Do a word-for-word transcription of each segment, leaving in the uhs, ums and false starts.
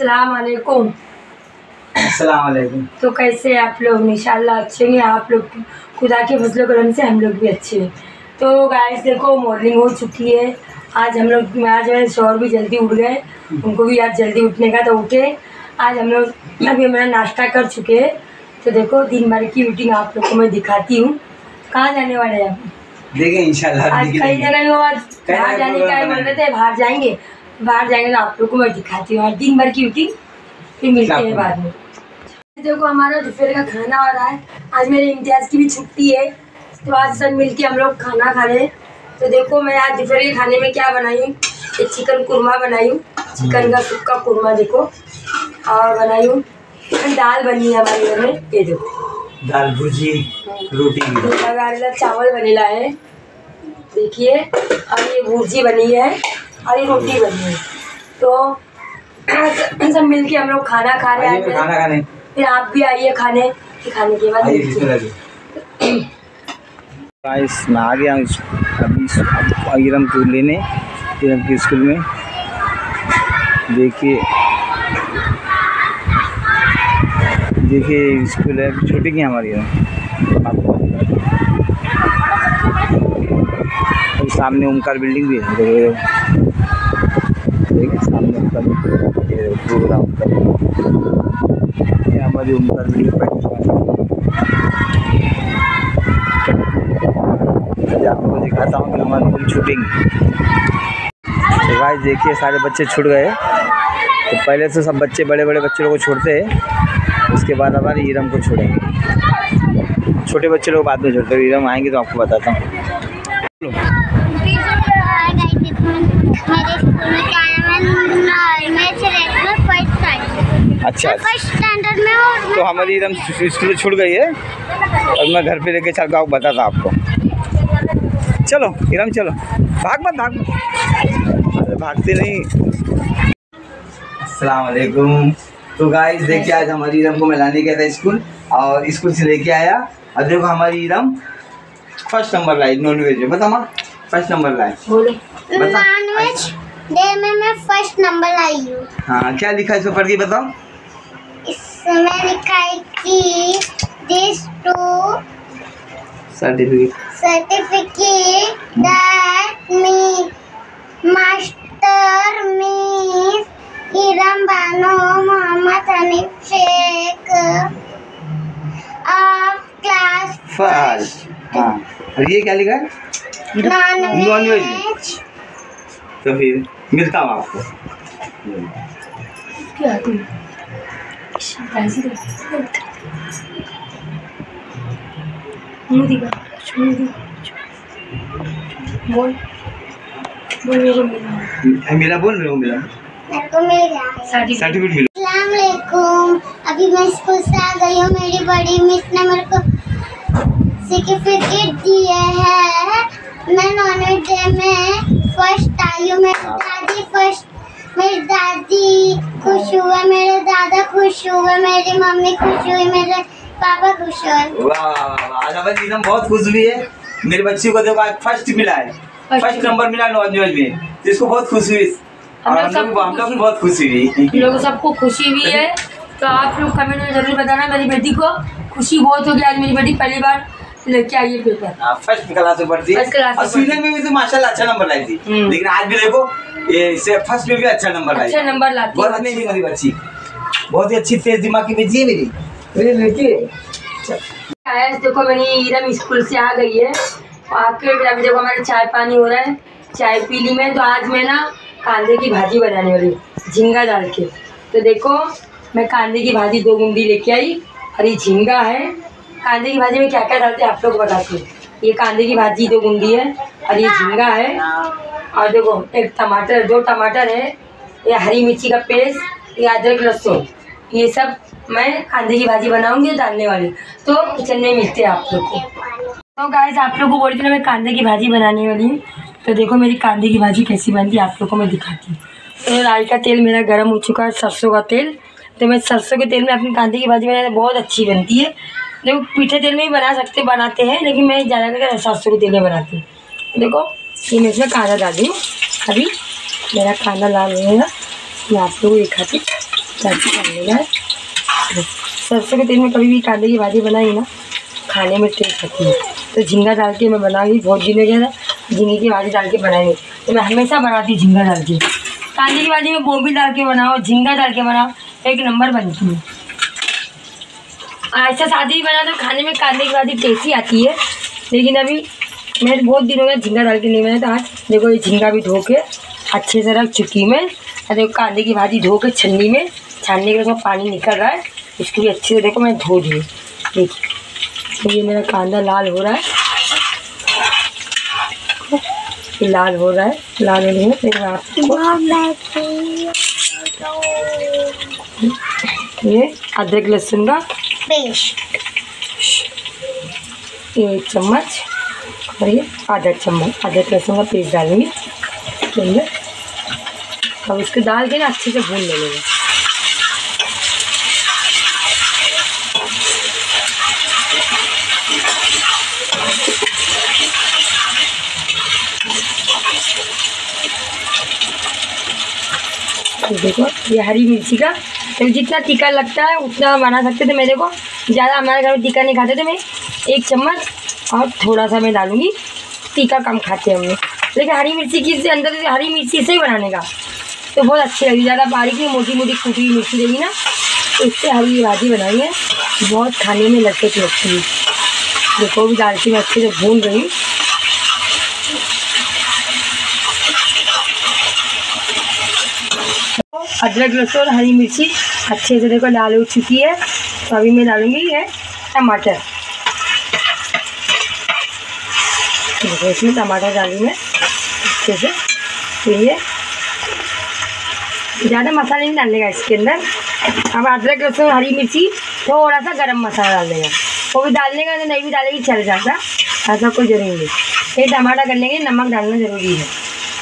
अस्सलाम वालेकुम। अस्सलाम वालेकुम। तो कैसे आप लोग? इंशाल्लाह अच्छे हैं। आप लोग खुदा के फजल करम से हम लोग भी अच्छे हैं। तो गाइस देखो मॉर्निंग हो चुकी है। आज हम लोग आज मेरे शौहर भी जल्दी उठ गए, उनको भी आज जल्दी उठने का तो उठे। आज हम लोग अभी हमारा नाश्ता कर चुके हैं। तो देखो दिन भर की रूटीन आप लोग को मैं दिखाती हूँ। कहाँ जाने वाले हैं आप? देखें इंशाल्लाह आज कई जगह हो, आज बाहर जाने का बोल रहे थे, बाहर जाएंगे बाहर जाएंगे तो आप लोग को मैं दिखाती हूँ आज दिन भर की रूटीन, फिर मिलते हैं बाद में। देखो हमारा दोपहर का खाना हो रहा है। आज मेरे इम्तियाज़ की भी छुट्टी है तो आज सब मिलके हम लोग खाना खा रहे हैं। तो देखो मैं आज दोपहर के खाने में क्या बनाई हूँ, एक चिकन कुरमा बनाई हूँ, चिकन का सुक्का कुरमा देखो, और बनाई हूँ दाल बनी है हमारे घर में, ये देखो दाल भुजी रोटी चावल बनेला है देखिए, और ये भुर्जी बनी है और ये रोटी बनी है। तो सब मिलके हम लोग खाना खा रहे हैं। खाना खाने फिर आप भी आइए खाने, खाने के बाद गाइस मैं आ गया अभी इरम को लेने, इरम के स्कूल में। देखिए देखिए स्कूल है, छोटी की हमारी आपको सामने ओमकार बिल्डिंग भी है। देखिए सामने ओमकार प्रोग्राम हमारी ओमकार बिल्डिंग पर आपको दिखाता हूँ कि हमारी पूरी छूटेंगी। तो गाइस देखिए सारे बच्चे छूट गए। तो पहले से सब बच्चे बड़े बड़े बच्चे लोगों को छोड़ते हैं, उसके बाद हमारे इरम को छोड़ेंगे। छोटे बच्चे लोग बाद में छोड़ते हैं, इरम आएंगे तो आपको बताता हूँ। अच्छा फर्स्ट स्टैंडर्ड में हूँ। तो हमारी इरम स्कूल छूट गई है और मैं घर पे लेके चल गाँव बताता आपको। चलो इरम चलो, भाग मत भाग मत, अरे भागते नहीं। अस्सलाम वालेकुम। तो गाइस देखिए आज हमारी इरम को मैं लाने गया था स्कूल, और स्कूल से लेके आया और देखो हमारी इरम फर्स्ट नंबर लाई नॉन वेज में। बता माँ फर्स्ट नंबर लाई नॉन वेज डे में मैं फर्स्ट नंबर लाई हूँ। हाँ क्या लिखा है इस पर पढ़ के बताओ। इसमें लिखा है कि this to certificate certificate that me master miss Iram Bano Muhammad Hanif Sheikh of class first. हाँ और ये क्या लिखा है? Non veg. तो फिर मिलता हूँ आपको। क्या तुम बोल बोल मेरे मिला मेरा बोल मेरे को मिला मेरे को मिल गया सर्टिफिकेट मिला। अस्सलाम वालेकुम। अभी मैं स्कूल से आ गई हूँ। मेरी बड़ी मिस ने मेरे को सर्टिफिकेट दिए है। मैं नॉनवेज डे में फर्स्ट आई हूँ। मेरी दादी फर्स्ट, मेरी दादी खुश हुए, मेरे दादा खुश हुए, मेरी मम्मी खुश हुई, मेरे पापा खुश हुए। वाह आज हमारी इरम बहुत खुश हुई है। मेरे बच्ची को देखो आज फर्स्ट मिला है, फर्स्ट नंबर मिला नॉन वेज में, जिसको बहुत खुशी हुई। हम और लोग सब हम लोग भी बहुत खुशी हुई, लोगों सबको खुशी भी है। तो आप लोग कमेंट में जरूर बताना मेरी बेटी को खुशी बहुत होगी। आज मेरी बेटी पहली बार लेके आई है पेपर, फर्स्ट क्लास में पढ़ती है और स्वीडन में भी तो माशाल्लाह अच्छा नंबर लाई थी। लेकिन आज भी देखो ये से फर्स्ट में भी अच्छा नंबर लाई, अच्छा नंबर लाती बहुत अच्छी मेरी बच्ची, बहुत ही अच्छी तेज दिमाग की बच्ची है मेरी मेरी बेटी। देखो मेरी इरम स्कूल से आ गई है, आके अभी देखो हमारे चाय पानी हो रहा है, चाय पी ली मैं। तो आज मैं ना कांदे की भाजी बनाने वाली झींगा डाल के। तो देखो मैं कांदे की भाजी दो गुंडी लेके आई, और ये झींगा है। कांदे की भाजी में क्या क्या डालते हैं आप लोग बताते हैं। ये कांदे की भाजी दो गुंडी है, और ये झींगा है, और देखो एक टमाटर, दो टमाटर है, ये हरी मिर्ची का पेस्ट, ये अदरक लहसुन, ये सब मैं कांदे की भाजी बनाऊंगी डालने वाली। तो किचन में मिलते हैं आप लोग को। तो गाइस आप लोग को बोल रही थी मैं कांदे की भाजी बनाने वाली हूँ। तो देखो मेरी कांदे की भाजी कैसी बनती है आप लोग को मैं दिखाती हूँ। तो राई का तेल मेरा गर्म हो चुका है, सरसों का तेल। तो मैं सरसों के तेल में अपनी कांदे की भाजी बनाने बहुत अच्छी बनती है। देखो मीठे तेल में भी बना सकते बनाते हैं, लेकिन मैं ज़्यादातर सरसों के तेल में बनाती हूँ। देखो ये मैं इसमें कांदा डाल दी हूँ। अभी मेरा कांदा लाल हो जाएगा, मैं आप लोग को दिखाती हूँ। चाची कर लेना है। सरसों के तेल में कभी भी कांदे की भाजी बनाई ना खाने में टेस्ट आती है। तो झींगा डाल के मैं बनाऊँगी, बहुत दिन हो गया था झींगे की भाजी डाल के बनाएंगे, तो मैं हमेशा बनाती झींगा डाल के। कांदे की भाजी में गोभी डाल के बनाओ, झींगा डाल के बनाओ, एक नंबर बनती है। ऐसा सादी भी बना तो खाने में कांदे की भाजी टेस्टी आती है। लेकिन अभी मैं बहुत दिन हो गया झींगा डाल के नहीं बनाया, तो आज देखो ये झींगा भी धो के अच्छे से रख चुकी मैं। और देखो कांदे की भाजी धो के छन्नी में छानने के बाद पानी निकल रहा है, इसको भी अच्छे से देखो मैं धो दी। देखिए तो ये मेरा कांदा लाल हो रहा है, ये लाल हो रहा है, लाल होने में फिर आपको ये अदरक लहसुन का पेस्ट एक चम्मच और ये आधा चम्मच अदरक लहसुन का पेस्ट डालेंगे इसके अंदर। अब इसको डाल के ना अच्छे से भून लेंगे। तो देखो ये हरी मिर्ची का, तो जितना तीखा लगता है उतना बना सकते थे। मेरे को ज़्यादा हमारे घर में तीखा नहीं खाते थे, मैं एक चम्मच और थोड़ा सा मैं डालूँगी, तीखा कम खाते हैं हम लोग। लेकिन हरी मिर्ची की से अंदर से हरी मिर्ची से ही बनाने का तो बहुत अच्छी लगेगी। ज़्यादा बारीक नहीं, मोटी मोटी कूटी हुई मिर्ची देगी ना, तो इससे हरी भाजी बनाएंगे, बहुत खाने में लज्जत लगती है। देखो भी डाल के मैं अच्छे से भून रही हूँ। अदरक लहसुन और हरी मिर्ची अच्छे से देखो लाल हो चुकी है, तो अभी मैं डालूँगी है टमाटर। देखो इसमें टमाटर डाली मैं अच्छे से। तो ये ज़्यादा मसाला नहीं डालने का इसके अंदर। अब अदरक लहसुन हरी मिर्ची थोड़ा सा गरम मसाला डाल देगा, वो भी डालने का, तो नहीं भी डालेगी चल जाता, ऐसा कोई ज़रूरी नहीं। ये टमाटर करने के नमक डालना ज़रूरी है।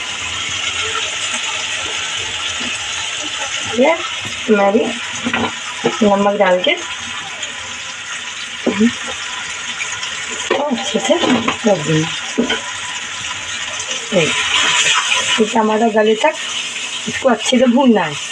ये मैं भी नमक डाल के अच्छे से रख दूँगी। टमाटर गले तक इसको अच्छे से भूनना है।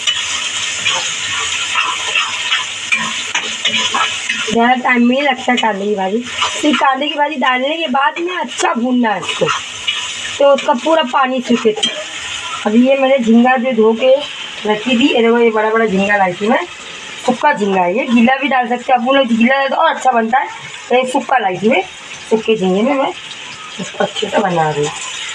ज़्यादा टाइम में लगता है कांदे की भाजी। फिर कांदे की भाजी डालने के बाद में अच्छा भूनना है इसको, तो उसका पूरा पानी सूखे थे। अभी ये मैंने झींगा जो धो के रखी थी, ये देखो ये बड़ा बड़ा झींगा लाई थी मैं, सूखा झींगा है ये, गीला भी डाल सकते हैं। आप लोग गीला तो और अच्छा बनता है, तो ये सूखा लाई थी मैं, सूखे झींगे में मैं इसको अच्छे से बना रही हूँ।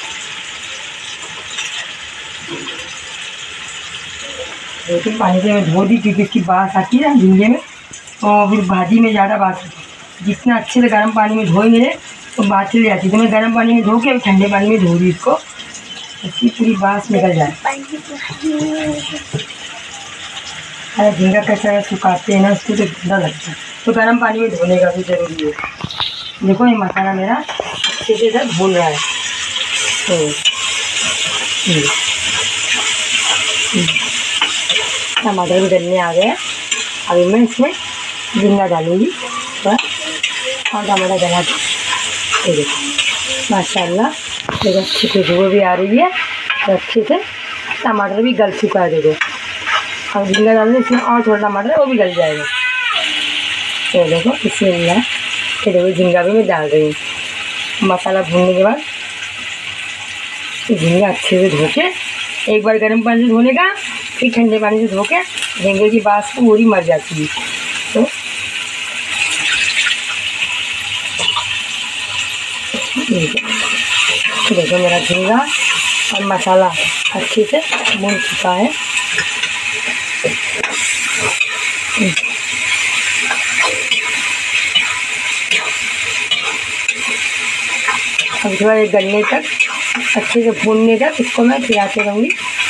लेकिन पानी से मैं धो दी क्योंकि इसकी बास आती है ना झींगे में, और फिर भाजी में ज़्यादा बास आती है। जितना अच्छे से गर्म पानी में धोएंगे मेरे तो बात चली जाती है, तो मैं गर्म पानी में धो के ठंडे पानी में धो दी इसको, इसकी पूरी बास निकल जाए। अरे झींगा कैसा सुखाते हैं ना, उसको तो गंदा लगता है, तो गर्म पानी में धोने का भी ज़रूरी है। देखो ये मसाला मेरा अच्छे से इधर भून रहा है। तो टमाटर भी गलने आ गया। अभी मैं इसमें झींगा डालूँगी और टमाटर गला के देखो माशाल्लाह, देखो अच्छी खुशबू भी आ रही है, और अच्छे से टमाटर भी गल चुका है। देखो अब झींगा डालने इसमें और थोड़ा टमाटर वो भी गल जाएगा। तो देखो इसमें ये देखो झींगा भी मैं डाल रही हूँ। मसाला भूनने के बाद झींगा अच्छे से धो के, एक बार गर्म पानी से धोने का, फिर ठंडे पानी से धो के झींगे की बास पूरी मर जाती है। तो देखो मेरा झींगा और मसाला अच्छे से भून चुका है। अब थोड़ा एक गलने तक अच्छे से भूनने तक इसको मैं खिलाते रहूँगी।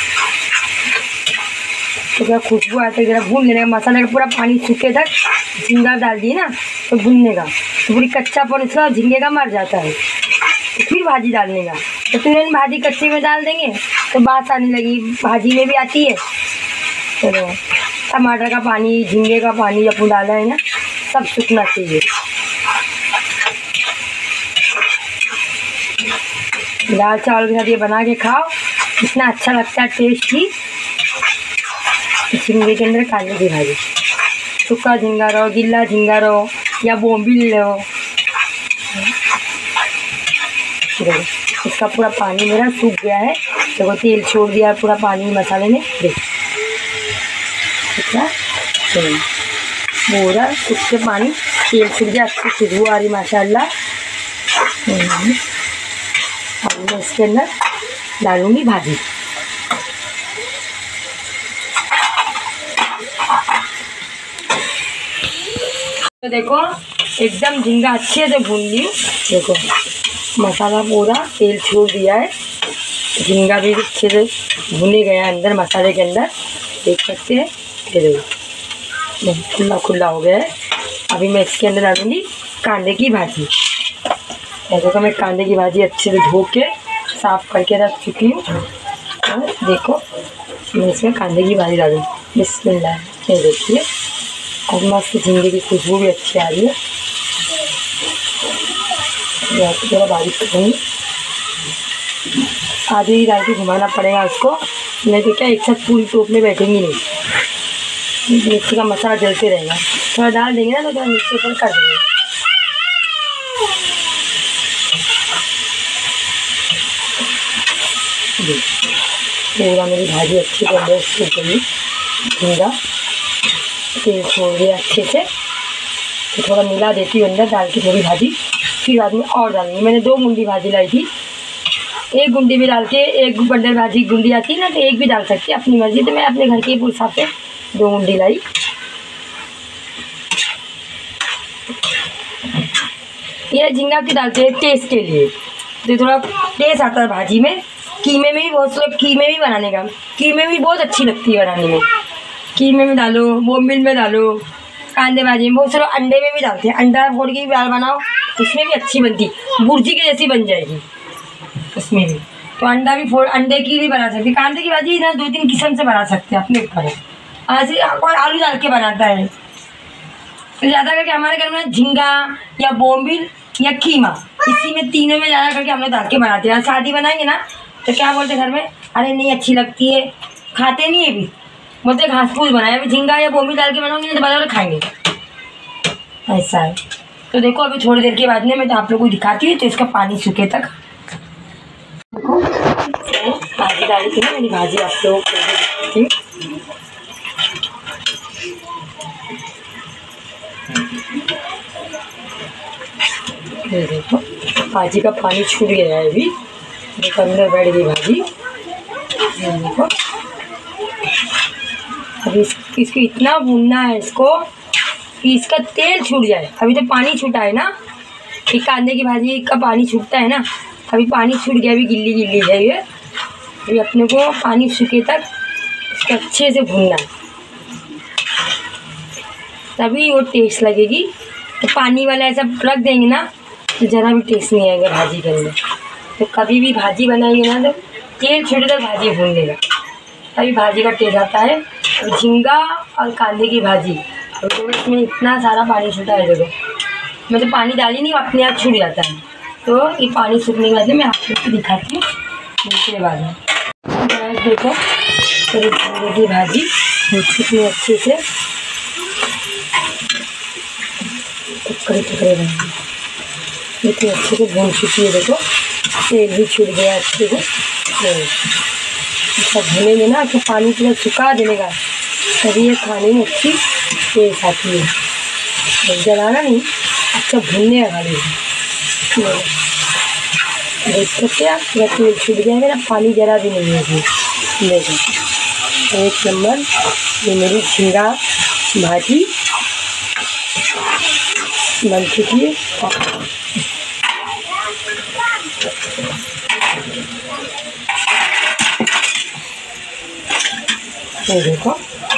तो क्या खुशबू आती है, जरा भून लेने का, मसाले का पूरा पानी सूखे तक झींगा डाल दिए ना, तो भूनने का, तो पूरी कच्चापन इसका झींगे का मर जाता है। तो फिर भाजी डालने का, तो तुरंत भाजी कच्चे में डाल देंगे तो बास आने लगी, भाजी में भी आती है। तो टमाटर का पानी, झींगे का पानी अपन डाला है ना, सब सूखना चाहिए। दाल चावल के साथ ये बना के खाओ, इतना अच्छा लगता है टेस्ट ही। झींगे के अंदर कांदे की भाजी, सूखा झींगा रहो, गिल्ला झींगा रहो या बोम्बिल रहो। देखो इसका पूरा पानी मेरा सूख गया है। देखो तेल छोड़ दिया है पूरा पानी मसाले ने। देखो पूरा सूख के पानी तेल सूख गया, अच्छी खुशबू आ रही माशाल्लाह। अब मैं इसके अंदर डालूंगी भाजी। तो देखो एकदम झींगा अच्छे से भून ली। देखो मसाला पूरा तेल छोड़ दिया है, झींगा भी अच्छे से भुने गया अंदर मसाले के अंदर, देख सकते हैं। ये देखो खुला खुला हो गया है। अभी मैं इसके अंदर डालूंगी कांदे की भाजी। देखो मैं कांदे की भाजी अच्छे से धो के साफ करके रख चुकी हूँ। और देखो मैं इसमें कांदे की भाजी डालूँ। बिस्मिल्लाह। ये देखिए और मस्त झींगे की खुशबू भी अच्छी आ रही है। थोड़ा बारीक करूँगी, आधे ही डाल के घुमाना पड़ेगा उसको, नहीं तो क्या एक साथ पूरी टोप में बैठेंगी नहीं, मिर्ची का मसाला जलते रहेगा। थोड़ा डाल देंगे ना तो थोड़ा नीचे ऊपर कर देंगे। पूरा मेरी भाजी अच्छी तरह से सूख गई, झींगा तेल छोड़ दिया अच्छे से। तो थोड़ा मिला देती हूँ अंदर डाल के थोड़ी भाजी, फिर बाद में और डालूंगी। मैंने दो गुंडी भाजी लाई थी, एक गुंडी भी डाल के, एक बंडल भाजी गुंडी आती है ना तो एक भी डाल सकती है अपनी मर्जी। तो मैं अपने घर के हिसाब से दो गुंडी लाई। ये झींगा की डालते हैं टेस्ट के लिए, तो थोड़ा टेस्ट आता है भाजी में। कीमे में भी बहुत लोग कीमे भी बनाने का, कीमे भी बहुत अच्छी लगती है बनाने में। कीमे में डालो, बोम्बिल में डालो, कांदे भाजी में, बहुत से लोग अंडे में भी डालते हैं। अंडा फोड़ के भी दाल बनाओ, उसमें भी अच्छी बनती, बुर्जी के जैसी बन जाएगी उसमें भी। तो अंडा भी फोड़, अंडे की भी बना सकते। कांदे की भाजी ना दो तीन किस्म से बना सकते हैं अपने ऊपर। ऐसे कोई आलू डाल के बनाता है, तो ज़्यादा करके हमारे घर में झींगा या बोम्बिल या कीमा, इसी में तीनों में ज़्यादा करके हम लोग डाल के बनाते हैं। शादी बनाएंगे ना तो क्या बोलते घर में, अरे नहीं अच्छी लगती है, खाते नहीं है भी, बोलते घास फूस बनाए। अभी झींगा या बोम्बिल डाल के बनाऊंगी तो बाजार खाएंगे, ऐसा है। तो देखो अभी थोड़ी देर के बाद में मैं तो आप लोगों को दिखाती हूँ। तो इसका पानी सूखे तक देखो भाजी डाली थी ना, मेरी भाजी आप लोगों को दिखाती हूँ। ये देखो भाजी का पानी छूट गया है अभी, देखो अंदर बैठ गई भाजी। देखो अभी इस, इसको इतना भूनना है इसको कि इसका तेल छूट जाए। अभी तो पानी छूटा है ना, कि कांदे की भाजी का पानी छूटता है ना, अभी पानी छूट गया, अभी गिल्ली गिल्ली है ये। अभी अपने को पानी सूखे तक इसको अच्छे से भूनना है, तभी वो टेस्ट लगेगी। तो पानी वाला ऐसा रख देंगे ना तो ज़रा भी टेस्ट नहीं आएगा भाजी के अंदर। तो कभी भी भाजी बनाएंगे ना तो तेल छोटे तक भाजी भून देगा, तभी भाजी का टेस्ट आता है। और झींगा और कांदे की भाजी, और तो इसमें इतना सारा पानी छूटा है। देखो मैं तो पानी डाली नहीं, अपने आप छूट जाता है। तो ये पानी सूखने के बाद मैं आप लोग को दिखाती हूँ दूसरे बाद में। देखो मेरी झींगे की भाजी कितनी अच्छे से टुकड़े टुकड़े बनेंगे, इतनी अच्छे से भून चुकी है। देखो तेल भी छूट गया अच्छे से। सब भुनेंगे ना तो पानी पूरा सुखा देने का, तभी ये खाने में अच्छी टेस्ट आती है। जलाना नहीं, अच्छा भुनने लगा लीजिए। देख सकते आप पूरा तेल छूट गया है ना, पानी जरा भी नहीं है इसमें। देखो एक नंबर ये मेरी झींगा भाजी बन चुकी है। ये देखो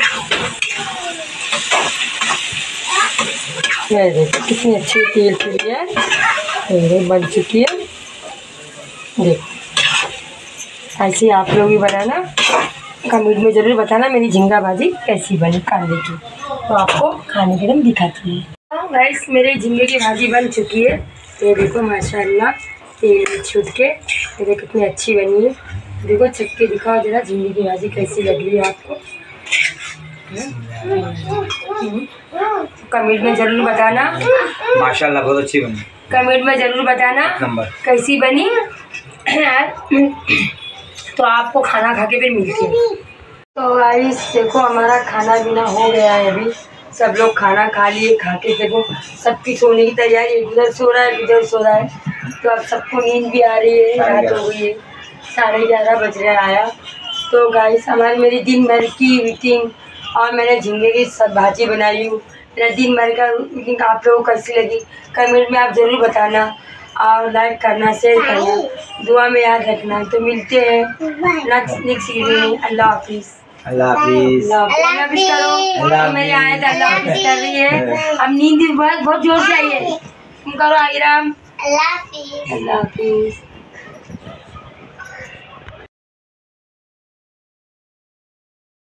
ये देखो कितनी अच्छी तेल छूट गया है, ये बन चुकी है। देखो ऐसे आप लोग भी बनाना, कमेंट में ज़रूर बताना मेरी झींगा भाजी कैसी बनी कांदे की, तो आपको खाने के लिए दिखाती है। हाँ गाइस मेरी झींगे की भाजी बन चुकी है। ये देखो माशाल्लाह तेल छूट के, ये देखो कितनी अच्छी बनी है। देखो चख के दिखाओ जरा झींगे की भाजी कैसी लग रही है आपको। कमेंट में जरूर बताना। माशाल्लाह बहुत अच्छी बनी। कमेंट में जरूर बताना नंबर कैसी बनी। तो आपको खाना खा के फिर मिलते हैं। तो गाइस देखो हमारा खाना पीना हो गया है, अभी सब लोग खाना खा लिए। खा के देखो सबकी सोने की तैयारी, एक उधर सो रहा है इधर सो रहा है। तो अब सबको नींद भी आ रही है, रात हो गई है, साढ़े ग्यारह बज रहे आया। तो गाइस हमारी मेरी दिन भर की रूटीन और मैंने झींगे की सब भाजी बनाई हूँ। मेरा दिन भर का रूटीन आप लोगों को कैसी लगी कमेंट में आप ज़रूर बताना, और लाइक करना, शेयर करना, दुआ में याद रखना। तो मिलते हैं नेक्स्ट नेक्स्ट वीडियो में। अल्लाह हाफिज़। अल्लाह हाफिज़। अल्लाह हाफिज़ करो। अल्लाह मेरी आयत अल्लाह हाफिज़ कर रही है। अब नींद बहुत बहुत जोर से आई है। तुम करो आइराम। अल्लाह हाफिज़। अल्लाह हाफिज़।